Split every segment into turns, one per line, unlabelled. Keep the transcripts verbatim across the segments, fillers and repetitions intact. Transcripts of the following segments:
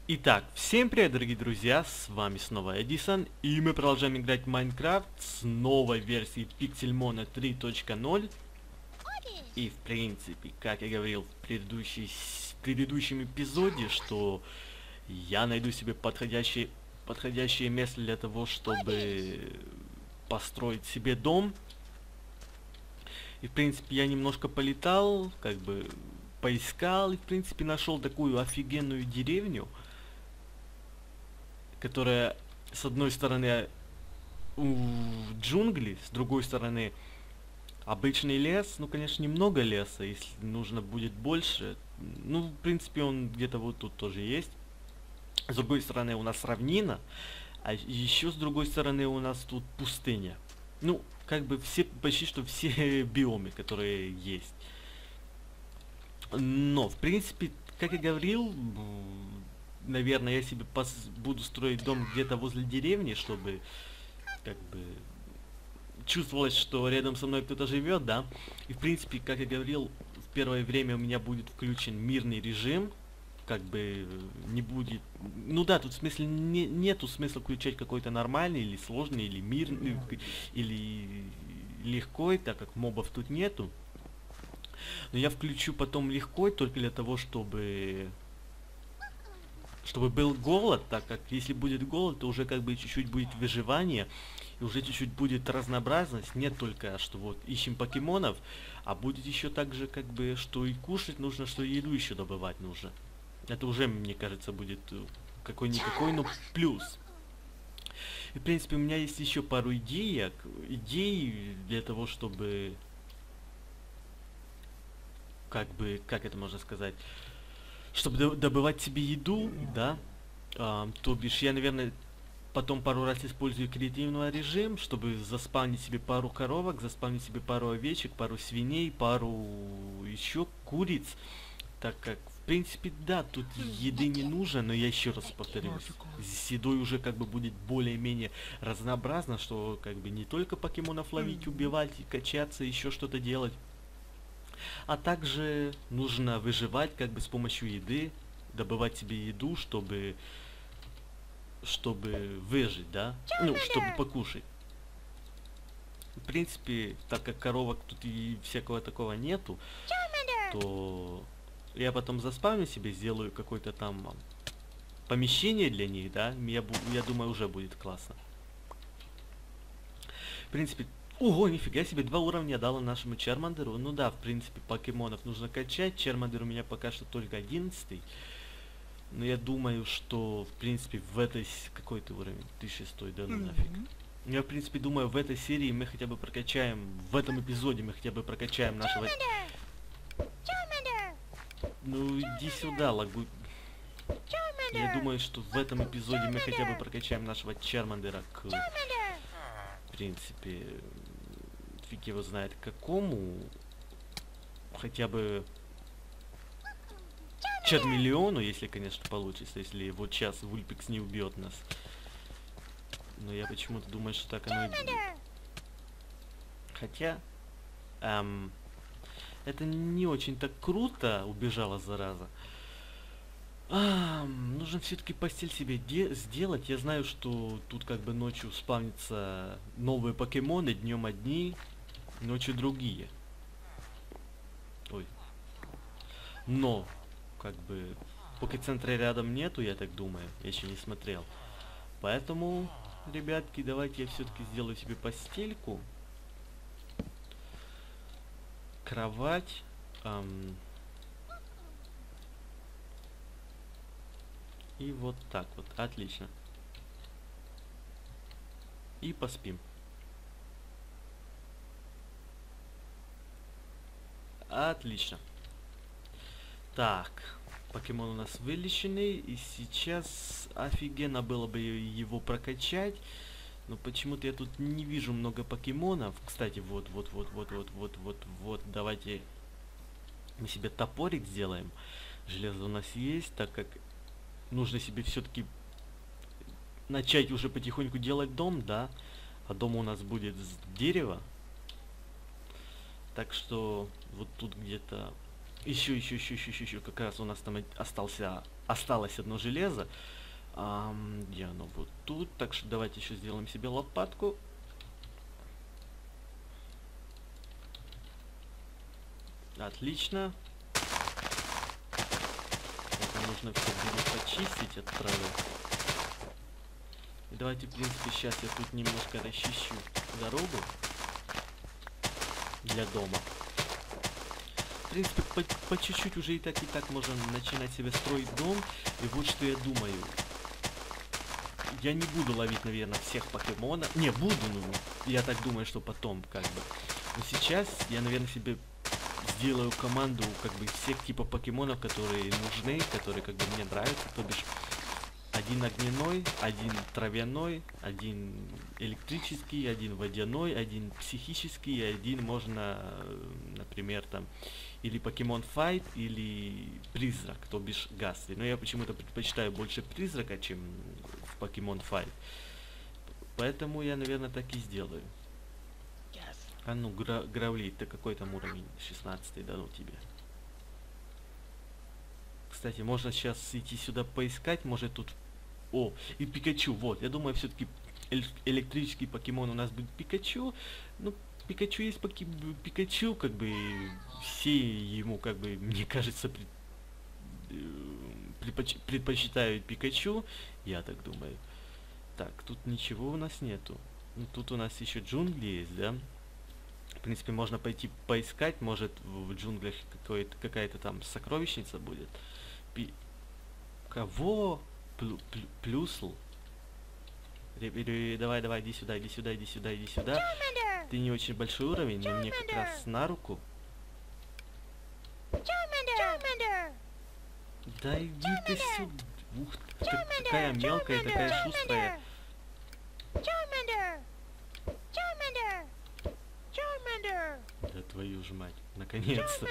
Итак, всем привет, дорогие друзья, с вами снова Эдисон, и мы продолжаем играть в Майнкрафт с новой версией Pixelmon три точка ноль. И в принципе, как я говорил в, предыдущей, в предыдущем эпизоде, что я найду себе подходящее, подходящее место для того, чтобы построить себе дом. И в принципе я немножко полетал, как бы поискал, и в принципе нашел такую офигенную деревню, которая с одной стороны у джунгли, с другой стороны обычный лес. Ну, конечно, немного леса, если нужно будет больше. Ну, в принципе, он где-то вот тут тоже есть. С другой стороны у нас равнина, а еще с другой стороны у нас тут пустыня. Ну, как бы все, почти что все биомы, которые есть. Но, в принципе, как я говорил, наверное, я себе пос буду строить дом где-то возле деревни, чтобы как бы чувствовалось, что рядом со мной кто-то живет, да. И в принципе, как я говорил, в первое время у меня будет включен мирный режим, как бы не будет. Ну да, тут в смысле не, нету смысла включать какой-то нормальный или сложный, или мирный, или легкой, так как мобов тут нету. Но я включу потом легкой только для того, чтобы чтобы был голод, так как если будет голод, то уже как бы чуть-чуть будет выживание, и уже чуть-чуть будет разнообразность, нет только, что вот ищем покемонов, а будет еще также как бы, что и кушать нужно, что и еду еще добывать нужно. Это уже, мне кажется, будет какой-никакой, но плюс. И в принципе у меня есть еще пару идей, идей для того, чтобы как бы, как это можно сказать, чтобы добывать себе еду, да, а, то бишь я, наверное, потом пару раз использую креативный режим, чтобы заспавнить себе пару коровок, заспавнить себе пару овечек, пару свиней, пару еще куриц, так как, в принципе, да, тут еды не нужно, но я еще раз повторюсь, с едой уже как бы будет более-менее разнообразно, что как бы не только покемонов ловить, убивать, качаться, еще что-то делать. А также нужно выживать как бы с помощью еды, добывать себе еду, чтобы чтобы выжить, да? Ну, чтобы покушать. В принципе, так как коровок тут и всякого такого нету, то я потом заспавню себе, сделаю какое-то там помещение для них, да? Я, я думаю, уже будет классно. В принципе, ого, нифига себе, два уровня дало нашему Чармандеру. Ну да, в принципе, покемонов нужно качать. Чармандер у меня пока что только одиннадцатый. Но я думаю, что, в принципе, в этой... Какой-то уровень? Ты шестой, да ну нафиг. Я, в принципе, думаю, в этой серии мы хотя бы прокачаем... В этом эпизоде мы хотя бы прокачаем нашего... Ну, иди сюда, лагу... Я думаю, что в этом эпизоде мы хотя бы прокачаем нашего Чармандера к... В принципе... Фиг его знает к какому. Хотя бы чармиллиону, если, конечно, получится, если вот сейчас Вульпикс не убьет нас. Но я почему-то думаю, что так оно и будет. Хотя эм, это не очень так круто, убежала зараза. А, нужно все-таки постель себе сделать. Я знаю, что тут как бы ночью спавнятся новые покемоны, днем одни, ночью другие. Ой. Но, как бы, покецентра рядом нету, я так думаю. Я еще не смотрел. Поэтому, ребятки, давайте я все-таки сделаю себе постельку. Кровать. Эм, и вот так вот. Отлично. И поспим. Отлично. Так, покемон у нас вылеченный, и сейчас офигенно было бы его прокачать, но почему-то я тут не вижу много покемонов. Кстати, вот, вот, вот, вот, вот, вот, вот, вот, давайте мы себе топорик сделаем. Железо у нас есть, так как нужно себе все-таки начать уже потихоньку делать дом, да, а дом у нас будет с дерева. Так что вот тут где-то Еще, еще, еще, еще, еще, еще, как раз у нас там остался, осталось одно железо. Ам, где оно? Вот тут. Так что давайте еще сделаем себе лопатку. Отлично. Это нужно все будет почистить от травы. И давайте, в принципе, сейчас я тут немножко расчищу дорогу для дома. В принципе, по, по чуть-чуть уже и так, и так можно начинать себе строить дом. И вот что я думаю. Я не буду ловить, наверное, всех покемонов. Не, буду, ну, я так думаю, что потом, как бы. Но сейчас я, наверное, себе сделаю команду, как бы, всех типов покемонов, которые нужны, которые, как бы, мне нравятся. То бишь, один огненной, один травяной, один электрический, один водяной, один психический, и один можно, например, там, или покемон файт, или призрак, то бишь Гасли. Но я почему-то предпочитаю больше призрака, чем в покемон файт. Поэтому я, наверное, так и сделаю. А ну, гра Гравли, ты какой там уровень? шестнадцатый, да ну тебе. Кстати, можно сейчас идти сюда поискать, может тут... О, и Пикачу, вот, я думаю, все-таки электрический покемон у нас будет Пикачу. Ну, Пикачу есть поки Пикачу, как бы, все ему, как бы, мне кажется, пред... предпоч... предпочитают Пикачу, я так думаю. Так, тут ничего у нас нету. Ну, тут у нас еще джунгли есть, да? В принципе, можно пойти поискать, может в джунглях какая-то там сокровищница будет. Пи... Кого? Плю, плю, плюсл? Давай, давай, иди сюда, иди сюда, иди сюда, иди сюда. Charmander! Ты не очень большой уровень, но мне как раз на руку. Charmander! Да иди Charmander! Ты сюда. Ух, как, какая мелкая, Charmander! Такая шустрая. Charmander! Charmander! Charmander! Да твою ж мать, наконец-то.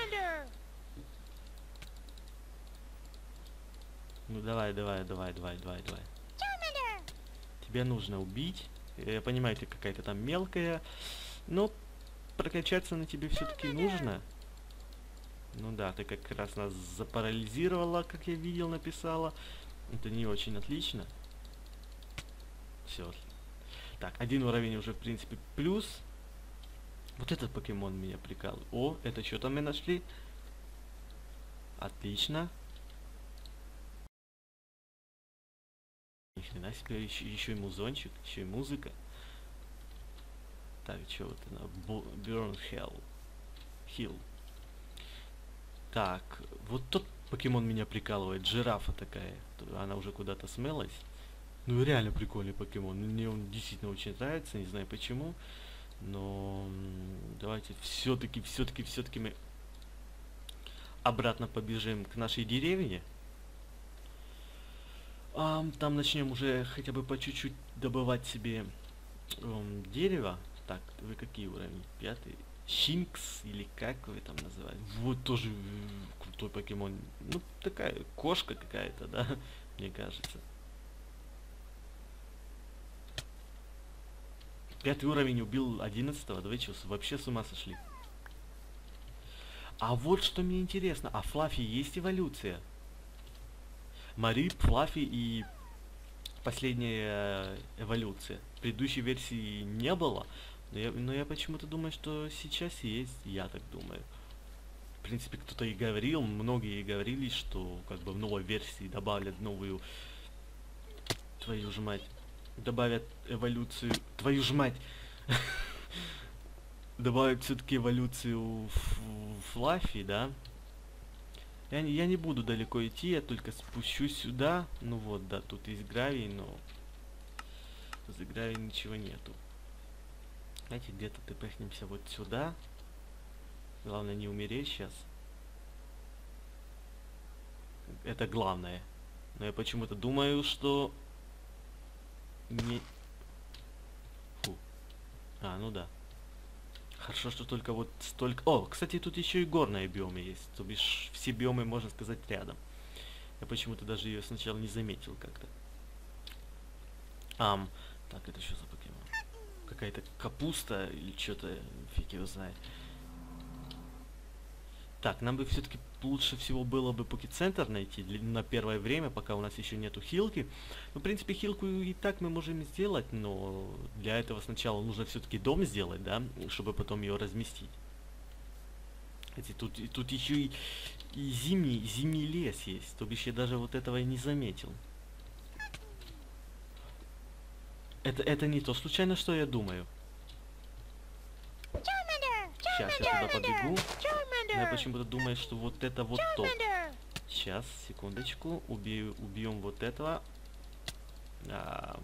Ну давай, давай, давай, давай, давай, давай. Тебя нужно убить. Я понимаю, ты какая-то там мелкая, но прокачаться на тебе все-таки нужно. Ну да, ты как раз нас запарализировала, как я видел, написала. Это не очень отлично. Все. Так, один уровень уже, в принципе, плюс. Вот этот покемон меня прикалывает. О, это что там мы нашли? Отлично. Ни хрена себе, еще, еще и музончик, еще и музыка. Так, что вот она? Burn Hell. Hill. Так, вот тот покемон меня прикалывает. Жирафа такая. Она уже куда-то смелась. Ну реально прикольный покемон. Мне он действительно очень нравится, не знаю почему. Но давайте все-таки, все-таки, все-таки мы обратно побежим к нашей деревне. А, там начнем уже хотя бы по чуть-чуть добывать себе эм, дерево. Так, вы какие уровни? Пятый? Шинкс или как вы там называете? Вот тоже крутой покемон. Ну, такая кошка какая-то, да, мне кажется. Пятый уровень убил одиннадцатого, да вы что, вообще с ума сошли? А вот что мне интересно, а Флаффи есть эволюция? Марип, Флаффи и последняя эволюция. В предыдущей версии не было, но я, но я почему-то думаю, что сейчас есть, я так думаю. В принципе, кто-то и говорил, многие и говорили, что как бы в новой версии добавят новую... Твою ж мать. Добавят эволюцию... Твою ж мать! Добавят все-таки эволюцию Флаффи, да? Я не, я не буду далеко идти, я только спущусь сюда. Ну вот, да, тут есть гравий, но... За гравий ничего нету. Знаете, где-то тпхнемся вот сюда. Главное не умереть сейчас. Это главное. Но я почему-то думаю, что... Не... Фу. А, ну да. Хорошо, что только вот столько... О, кстати, тут еще и горные биомы есть. То бишь, все биомы, можно сказать, рядом. Я почему-то даже ее сначала не заметил как-то. Ам, так, это что за покемон? Какая-то капуста или что-то, фиг его знает. Так, нам бы все-таки лучше всего было бы покет-центр найти для, на первое время, пока у нас еще нету хилки. Ну, в принципе, хилку и так мы можем сделать, но для этого сначала нужно все-таки дом сделать, да, чтобы потом ее разместить. Кстати, тут, и тут еще и, и зимний, зимний лес есть, то бишь я даже вот этого и не заметил. Это, это не то случайно, что я думаю. Сейчас я туда побегу. Но я почему-то думаю, что вот это вот то. Сейчас, секундочку. Убью, убьем вот этого. А...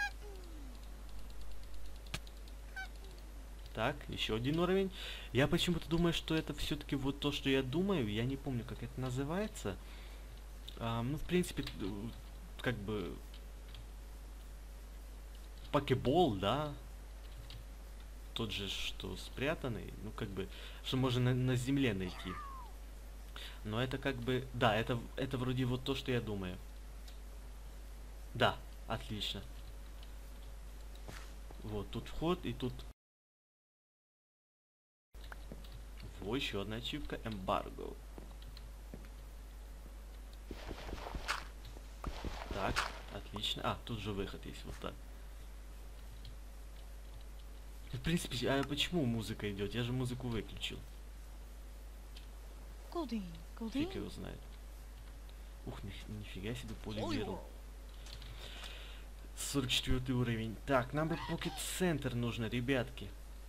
Так, еще один уровень. Я почему-то думаю, что это все-таки вот то, что я думаю. Я не помню, как это называется. А, ну, в принципе, как бы... Покебол, да? Тот же, что спрятанный. Ну, как бы, что можно на, на земле найти. Но это как бы... Да, это, это вроде вот то, что я думаю. Да, отлично. Вот, тут вход, и тут... Во, еще одна ачивка. Эмбарго. Так, отлично. А, тут же выход есть, вот так. В принципе, а почему музыка идет? Я же музыку выключил. Фиг его знает. Ух, ни, нифига себе полимеру. сорок четвёртый уровень. Так, нам бы покет-центр нужно, ребятки.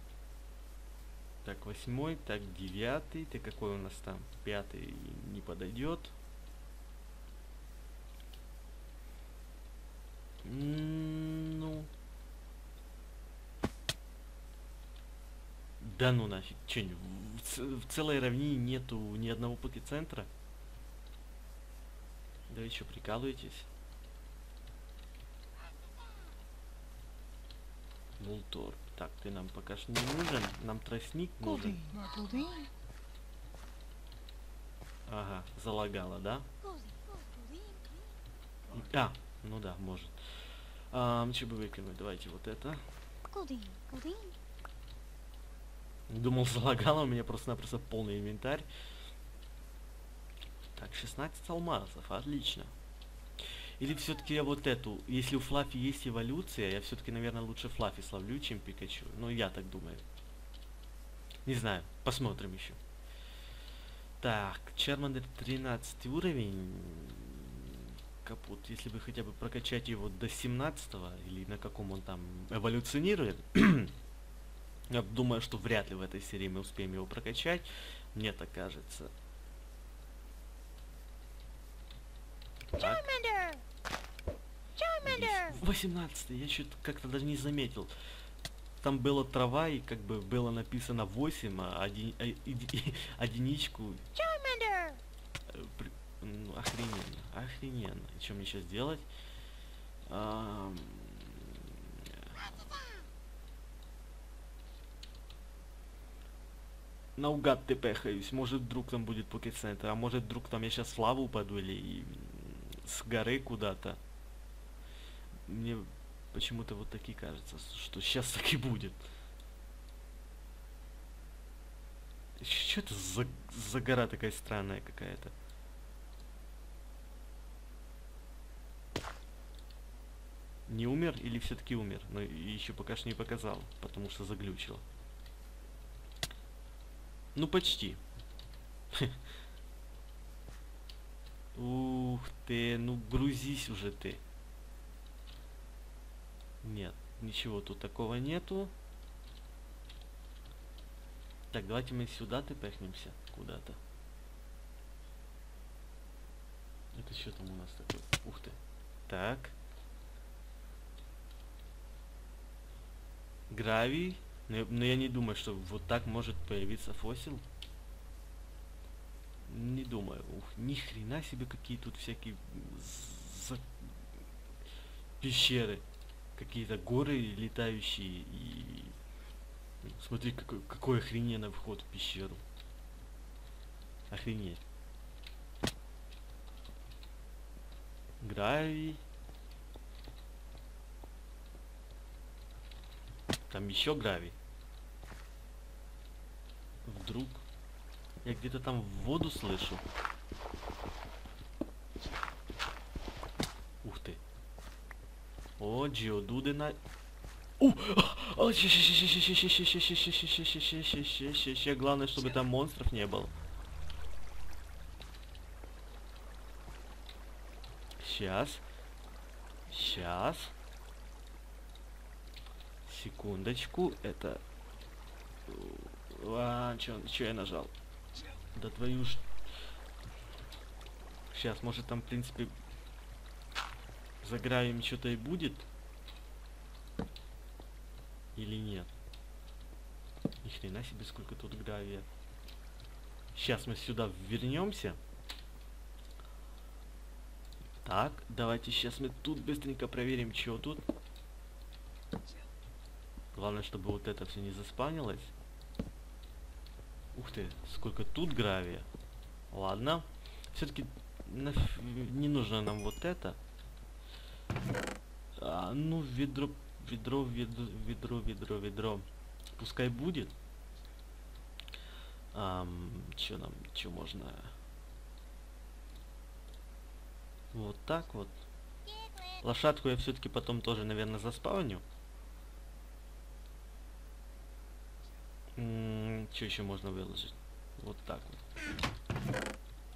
Так, восьмой, так, девятый. Ты какой у нас там? Пятый не подойдет. М-м, ну. Да ну нафиг, че, в, в целой равнине нету ни одного покет-центра? Да вы что, прикалываетесь? Мултор. Так, ты нам пока что не нужен. Нам тростник нужен. Ага, залагало, да? А, ну да, может. А, что бы выкинуть? Давайте вот это. Думал, залагало, у меня просто-напросто полный инвентарь. Так, шестнадцать алмазов, отлично. Или все-таки я вот эту, если у Флаффи есть эволюция, я все-таки, наверное, лучше Флаффи словлю, чем Пикачу. Ну, я так думаю. Не знаю, посмотрим еще. Так, Чармандер тринадцатый уровень. Капут, если бы хотя бы прокачать его до семнадцатого, или на каком он там эволюционирует, я думаю, что вряд ли в этой серии мы успеем его прокачать. Мне так кажется. Так. восемнадцатый, я что-то как-то даже не заметил. Там была трава, и как бы было написано восемь, а один, а, еди, единичку. При, ну, охрененно, охрененно. И что мне сейчас делать? А, наугад тпхаюсь. Может, вдруг там будет покет-центр, а может, вдруг там я сейчас в лаву упаду или с горы куда-то. Мне почему-то вот такие кажется, что сейчас так и будет. Что это за, за гора такая странная какая-то? Не умер или все-таки умер? Но еще пока что не показал, потому что заглючило. Ну почти. Ух ты, ну грузись уже ты. Нет, ничего тут такого нету. Так, давайте мы сюда тпхнемся куда-то. Это что там у нас такое? Ух ты. Так. Гравий. Но я, но я не думаю, что вот так может появиться фосил. Не думаю. Ух, ни хрена себе, какие тут всякие за... пещеры. Какие-то горы летающие и... Смотри, какой, какой охрененный вход в пещеру. Охренеть. Гравий. Там еще гравий. Вдруг. Я где-то там воду слышу. Ух ты. О, Джиодуды на... У! О, ща, ща, ща, ща, ща, ща, ща, ща, ща, ща, ща, ща, ща, ща, ща, ща, ща. Главное, чтобы там монстров не было. Сейчас. Сейчас. Секундочку. Это... А, чё, чё я нажал? Да твою ж... Сейчас, может там, в принципе, за гравием что-то и будет? Или нет? Ни хрена себе, сколько тут гравия. Сейчас мы сюда вернемся. Так, давайте сейчас мы тут быстренько проверим, что тут. Главное, чтобы вот это все не заспавнилось. Ух ты, сколько тут гравия. Ладно. Все-таки не нужно нам вот это. А, ну, ведро, ведро, ведро, ведро, ведро, ведро. Пускай будет. Ам, что нам, что можно? Вот так вот. Лошадку я все-таки потом тоже, наверное, заспавню. Что еще можно выложить? Вот так вот.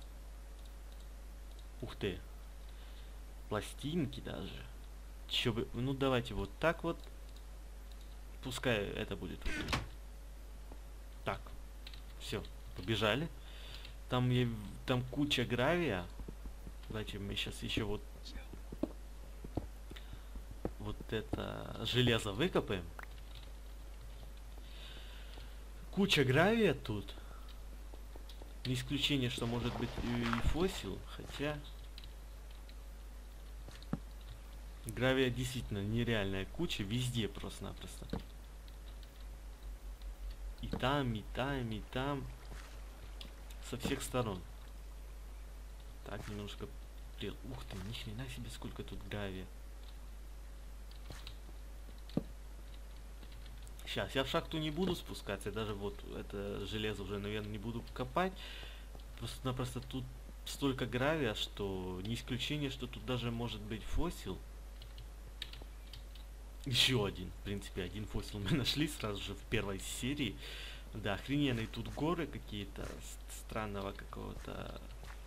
Ух ты. Пластинки даже. Чё бы... Ну давайте вот так вот. Пускай это будет вот тут. Так. Все. Побежали. Там, я... Там куча гравия. Давайте мы сейчас еще вот... Вот это железо выкопаем. Куча гравия тут. Не исключение, что может быть и фосил, хотя... Гравия действительно нереальная куча, везде просто-напросто. И там, и там, и там. Со всех сторон. Так, немножко... Ух ты, ни хрена себе, сколько тут гравия. Сейчас, я в шахту не буду спускаться, я даже вот это железо уже, наверное, не буду копать. Просто-напросто тут столько гравия, что не исключение, что тут даже может быть фосил. Еще один, в принципе, один фосил мы нашли сразу же в первой серии. Да, охрененные тут горы какие-то странного какого-то...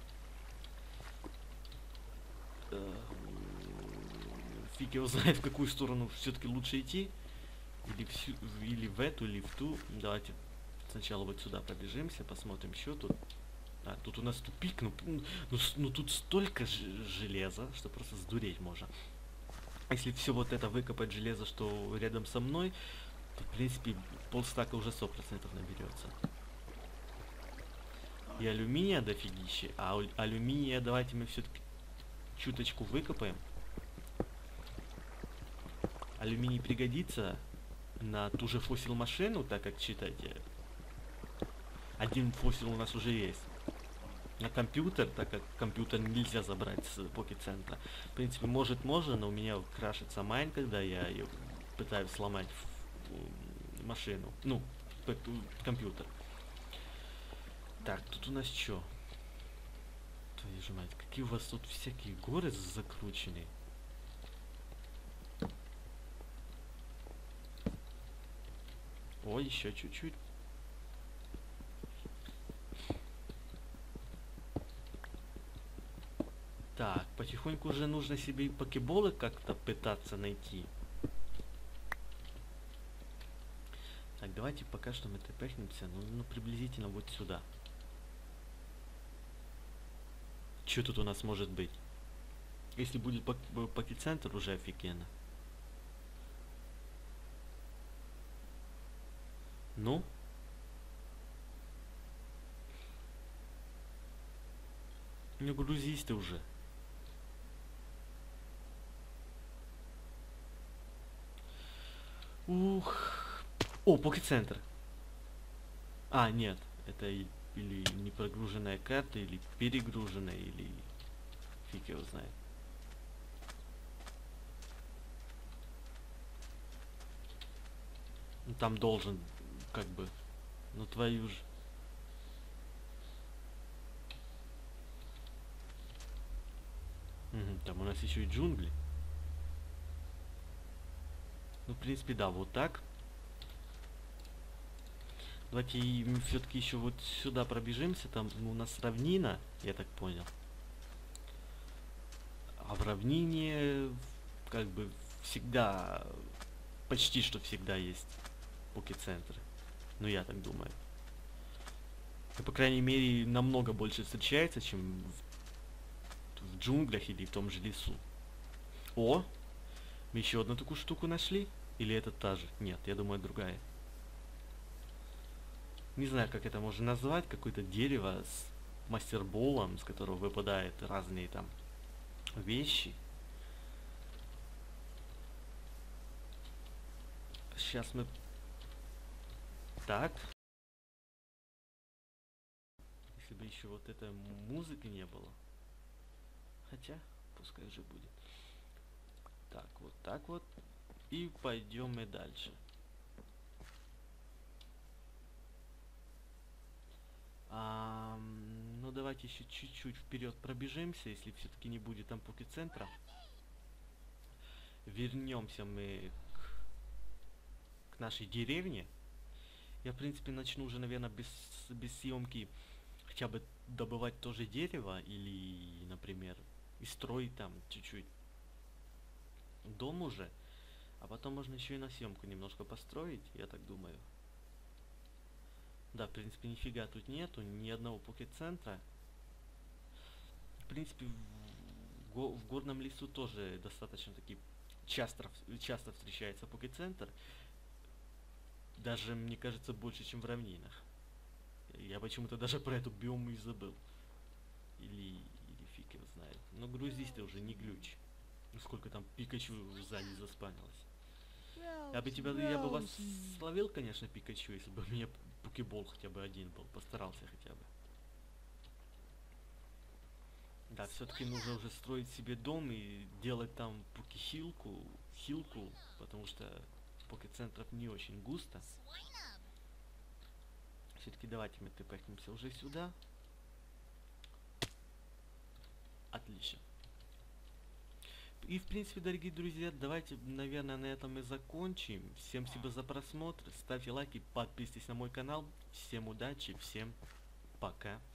Фиг его знает, в какую сторону все-таки лучше идти. Или, всю, или в эту, или в ту. Давайте сначала вот сюда пробежимся, посмотрим, что тут. А, тут у нас тупик, ну, ну, ну тут столько железа, что просто сдуреть можно. Если все вот это выкопать железо, что рядом со мной, то, в принципе, полстака уже сто процентов наберется. И алюминия дофигища. А алюминия давайте мы все-таки чуточку выкопаем. Алюминий пригодится на ту же фосил машину, так как, считайте, один фосил у нас уже есть. На компьютер, так как компьютер нельзя забрать с покет-центра. В принципе, может можно, но у меня крашится майн, когда я ее пытаюсь сломать в машину. Ну, компьютер. Так, тут у нас что? Твою же мать, какие у вас тут всякие горы закрученные. Ой, еще чуть-чуть. Так, потихоньку уже нужно себе и покеболы как-то пытаться найти. Так, давайте пока что мы тпхнемся, ну, ну приблизительно вот сюда. Что тут у нас может быть? Если будет покет-центр, уже офигенно. Ну? Ну грузись ты уже. Ух. О, покет-центр. А, нет. Это или не прогруженная карта, или перегруженная, или... Фиг его знает. Ну, там должен, как бы... Ну твою ж... есть еще и джунгли. Ну, в принципе, да, вот так. Давайте все-таки еще вот сюда пробежимся. Там ну, у нас равнина, я так понял. А в равнине как бы всегда, почти что всегда есть покет-центры. Ну, я так думаю. И, по крайней мере, намного больше встречается, чем в, в джунглях или в том же лесу. О! Мы еще одну такую штуку нашли? Или это та же? Нет, я думаю, другая. Не знаю, как это можно назвать. Какое-то дерево с мастерболом, с которого выпадают разные там вещи. Сейчас мы... Так. Если бы еще вот этой музыки не было. Хотя, пускай же будет. Так, вот так вот. И пойдем мы дальше. А, ну давайте еще чуть-чуть вперед пробежимся, если все-таки не будет там покет-центра. Вернемся мы к, к нашей деревне. Я, в принципе, начну уже, наверное, без, без съемки хотя бы добывать тоже дерево или, например, и строить там чуть-чуть дом уже. А потом можно еще и на съемку немножко построить, я так думаю. Да, в принципе, нифига тут нету, ни одного покет-центра. В принципе, в, го в горном лесу тоже достаточно таки часто, часто встречается покет-центр. Даже, мне кажется, больше, чем в равнинах. Я почему-то даже про эту биому и забыл. Или, или фиг его знает. Но грузись ты уже, не глючь. Сколько там Пикачу сзади заспанилось. Я бы тебя, я бы вас словил, конечно, Пикачу, если бы у меня покебол хотя бы один был. Постарался хотя бы. Да, все-таки нужно уже строить себе дом и делать там покехилку, хилку, потому что покет-центров не очень густо. Все-таки давайте мы тпхнемся уже сюда. Отлично. И, в принципе, дорогие друзья, давайте, наверное, на этом и закончим. Всем спасибо за просмотр. Ставьте лайки, подписывайтесь на мой канал. Всем удачи, всем пока.